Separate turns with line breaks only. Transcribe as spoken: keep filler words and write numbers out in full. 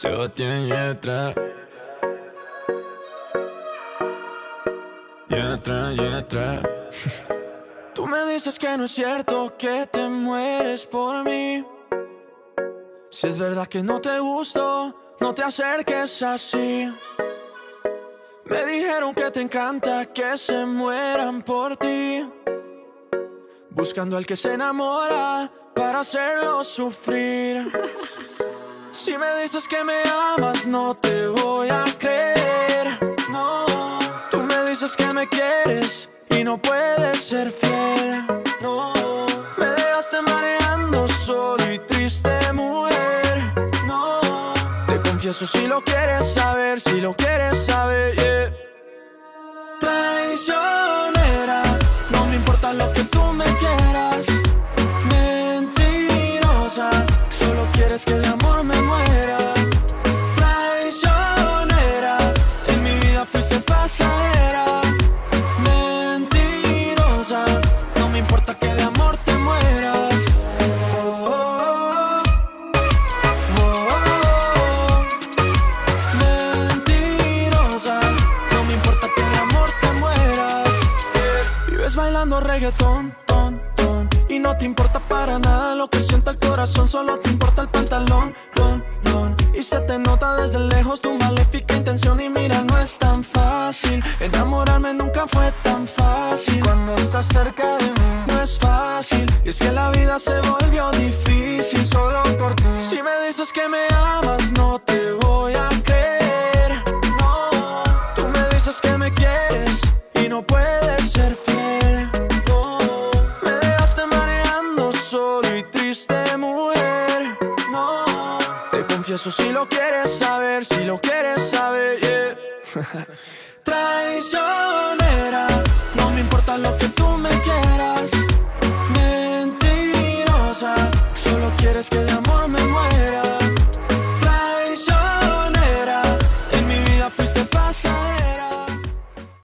Sebastián Yatra. Yatra, Yatra.
Tú me dices que no es cierto, que te mueres por mí. Si es verdad que no te gusto, no te acerques así. Me dijeron que te encanta que se mueran por ti, buscando al que se enamora para hacerlo sufrir. Si me dices que me amas, no te voy a creer. No, tú me dices que me quieres y no puedes ser fiel. No, me dejaste mareando solo y triste, mujer. No, te confieso si lo quieres saber, si lo quieres saber, yeah. Traicionera, no me importa lo que tú me quieras. Mentirosa, solo quieres que de amor me muera. Traicionera, en mi vida fuiste pasajera. Mentirosa, no me importa que de amor te mueras. Oh, oh, oh, oh, oh. Mentirosa, no me importa que de amor te mueras. Vives bailando reggaetón, ton, ton, y no te importa para nada lo que sienta el corazón. Solo te importa el pantalón, don, don. Y se te nota desde lejos tu maléfica intención. Y mira, no es tan fácil, enamorarme nunca fue tan fácil. Cuando estás cerca de mí no es fácil, y es que la vida se volvió difícil solo por ti. Si me dices que me amas, no te voy a creer. No, tú me dices que me quieres y no puedes ser fiel. No, me dejaste mareando solo y triste, mujer. No, te confieso si lo quieres saber, si lo quieres saber, yeah. Traicionera, no me importa lo que tú me quieras. Mentirosa, solo quieres que de amor